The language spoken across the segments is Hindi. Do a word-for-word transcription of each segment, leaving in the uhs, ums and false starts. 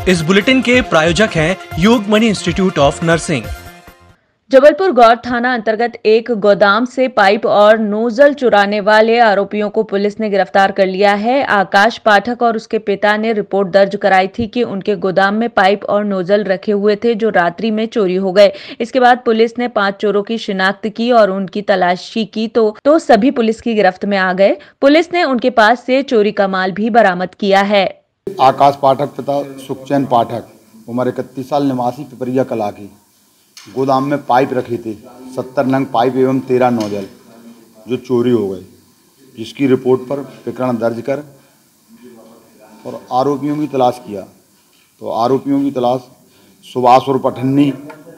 इस बुलेटिन के प्रायोजक हैं Yogmani institute of nursing. Jabalpur Gaur थाना अंतर्गत एक गोदाम से पाइप और नोजल चुराने वाले आरोपियों को पुलिस ने गिरफ्तार कर लिया है। आकाश पाठक और उसके पिता ने रिपोर्ट दर्ज कराई थी कि उनके गोदाम में पाइप और नोजल रखे हुए थे जो रात्रि में चोरी हो गए। इसके बाद पुलिस ने पांच चोरों की शिनाख्त की और उनकी तलाशी की तो तो सभी पुलिस की गिरफ्त में आ गए। पुलिस ने उनके पास से चोरी का माल भी बरामद किया है। आकाश पाठक पिता सुखचैन पाठक, उम्र इकतीस साल, निवासी पिपरिया कला की, गोदाम में पाइप रखे थे, सत्तर नंग पाइप एवं तेरह नोजल जो चोरी हो गए, जिसकी रिपोर्ट पर प्रकरण दर्ज कर और आरोपियों की तलाश किया। तो आरोपियों की तलाश सुभाष और पठन्नी,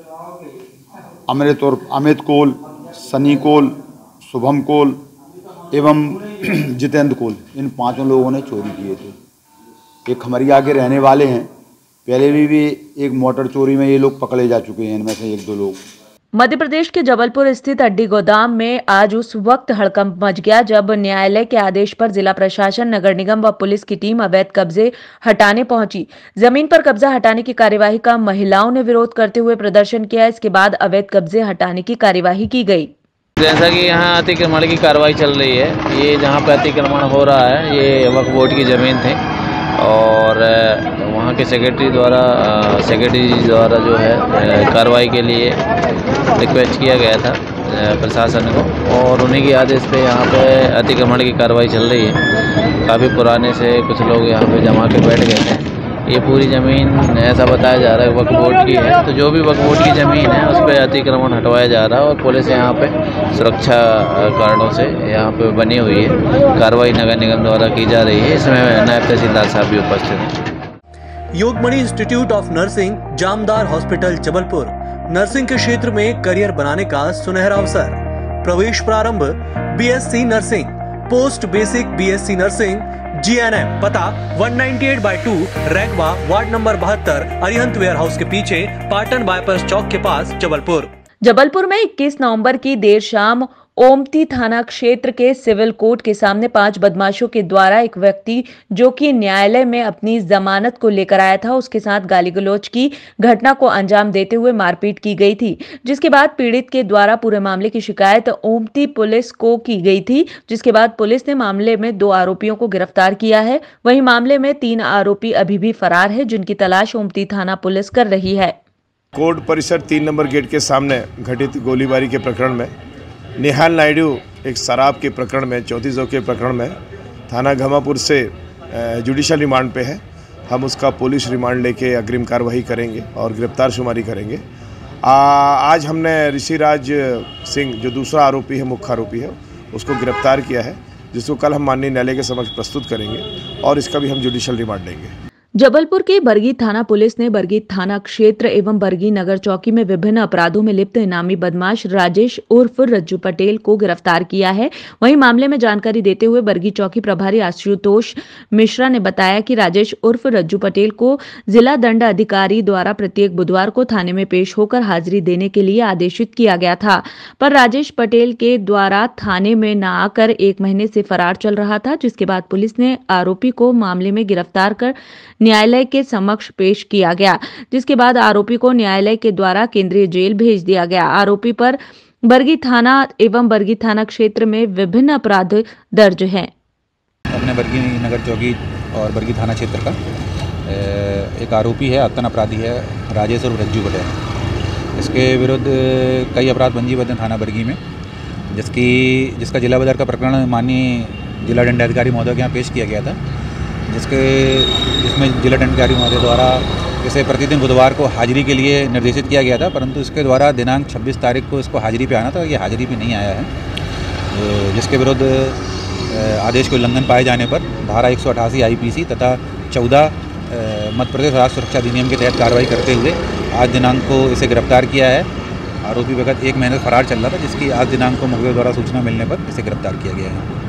अमृत और अमित कोल, सनी कोल, शुभम कोल एवं जितेंद्र कोल, इन पांचों लोगों ने चोरी किए थे। ये खमरिया के रहने वाले हैं। पहले भी, भी एक मोटर चोरी में ये लोग पकड़े जा चुके हैं, इनमें से एक दो लोग। मध्य प्रदेश के जबलपुर स्थित अड्डी गोदाम में आज उस वक्त हड़कंप मच गया जब न्यायालय के आदेश पर जिला प्रशासन, नगर निगम व पुलिस की टीम अवैध कब्जे हटाने पहुंची। जमीन पर कब्जा हटाने की कार्यवाही का महिलाओं ने विरोध करते हुए प्रदर्शन किया। इसके बाद अवैध कब्जे हटाने की कार्यवाही की गई। जैसा कि यहाँ अतिक्रमण की कार्रवाई चल रही है, ये जहाँ पे अतिक्रमण हो रहा है ये वक्फ बोर्ड की जमीन थी और वहाँ के सेक्रेटरी द्वारा सेक्रेटरी द्वारा जो है कार्रवाई के लिए रिक्वेस्ट किया गया था प्रशासन को और उन्हीं के आदेश पे यहाँ पे अतिक्रमण की कार्रवाई चल रही है। काफ़ी पुराने से कुछ लोग यहाँ पे जमा के बैठ गए थे। ये पूरी ज़मीन ऐसा बताया जा रहा है वक्फ बोर्ड की है, तो जो भी वक्फ बोर्ड की ज़मीन है उस पर अतिक्रमण हटवाया जा रहा है और पुलिस यहाँ पे सुरक्षा कारणों से यहाँ पे बनी हुई है। कार्रवाई नगर निगम द्वारा की जा रही है। इसमें नायब तहसीलदार साहब भी उपस्थित हैं। Yogmani institute of nursing, Jamdar hospital, Jabalpur. Nursing के क्षेत्र में करियर बनाने का सुनहरा अवसर। प्रवेश प्रारंभ BSc nursing, post basic BSc nursing, GNM. पता एक सौ अट्ठानवे by two, Raigwa, ward number बहत्तर, अरिहंत वेयर हाउस के पीछे, पाटन बाईपास चौक के पास, जबलपुर। जबलपुर में इक्कीस नवंबर की देर शाम ओमती थाना क्षेत्र के सिविल कोर्ट के सामने पांच बदमाशों के द्वारा एक व्यक्ति जो कि न्यायालय में अपनी जमानत को लेकर आया था, उसके साथ गाली गलौज की घटना को अंजाम देते हुए मारपीट की गई थी। जिसके बाद पीड़ित के द्वारा पूरे मामले की शिकायत ओमती पुलिस को की गई थी, जिसके बाद पुलिस ने मामले में दो आरोपियों को गिरफ्तार किया है। वहीं मामले में तीन आरोपी अभी भी फरार है, जिनकी तलाश ओमती थाना पुलिस कर रही है। कोर्ट परिसर तीन नंबर गेट के सामने घटित गोलीबारी के प्रकरण में निहाल नायडू एक शराब के प्रकरण में, चौथी सौ के प्रकरण में थाना घमापुर से जुडिशल रिमांड पे है। हम उसका पुलिस रिमांड लेके अग्रिम कार्रवाई करेंगे और गिरफ्तार शुमारी करेंगे। आ, आज हमने ऋषिराज सिंह जो दूसरा आरोपी है, मुख्य आरोपी है, उसको गिरफ्तार किया है, जिसको कल हम माननीय न्यायालय के समक्ष प्रस्तुत करेंगे और इसका भी हम जुडिशल रिमांड लेंगे। जबलपुर के बरगी थाना पुलिस ने बरगी थाना क्षेत्र एवं बरगी नगर चौकी में विभिन्न अपराधों में लिप्त इनामी बदमाश राजेश उर्फ रज्जू पटेल को गिरफ्तार किया है। वहीं मामले में जानकारी देते हुए बरगी चौकी प्रभारी आशुतोष मिश्रा ने बताया कि राजेश उर्फ रज्जू पटेल को जिला दंड अधिकारी द्वारा प्रत्येक बुधवार को थाने में पेश होकर हाजिरी देने के लिए आदेशित किया गया था, पर राजेश पटेल के द्वारा थाने में न आकर एक महीने से फरार चल रहा था। जिसके बाद पुलिस ने आरोपी को मामले में गिरफ्तार कर न्यायालय के समक्ष पेश किया गया, जिसके बाद आरोपी को न्यायालय के द्वारा केंद्रीय जेल भेज दिया गया। आरोपी पर बरगी थाना एवं बरगी थाना क्षेत्र में विभिन्न अपराध दर्ज हैं। अपने बरगी नगर चौकी और बरगी थाना क्षेत्र का एक आरोपी है, आतंक अपराधी है राजेश और रज्जू पटेल। इसके विरुद्ध कई अपराध पंजीबद्ध हैं थाना बरगी में, जिसकी जिसका जिला बाजार का प्रकरण माननीय जिला दंडाधिकारी महोदय के यहाँ पेश किया गया था, जिसके जिसमें जिला दंडाधिकारी महोदय द्वारा इसे प्रतिदिन बुधवार को हाजिरी के लिए निर्देशित किया गया था, परंतु इसके द्वारा दिनांक छब्बीस तारीख को इसको हाजिरी पे आना था, ये हाजिरी पे नहीं आया है, जिसके विरुद्ध आदेश के उल्लंघन पाए जाने पर धारा एक सौ अठासी आई पी सी तथा चौदह मध्य प्रदेश राष्ट्र सुरक्षा अधिनियम के तहत कार्रवाई करते हुए आज दिनांक को इसे गिरफ्तार किया है। आरोपी विगत एक महीने फरार चल रहा था, जिसकी आज दिनांक को मुखबिर द्वारा सूचना मिलने पर इसे गिरफ्तार किया गया है।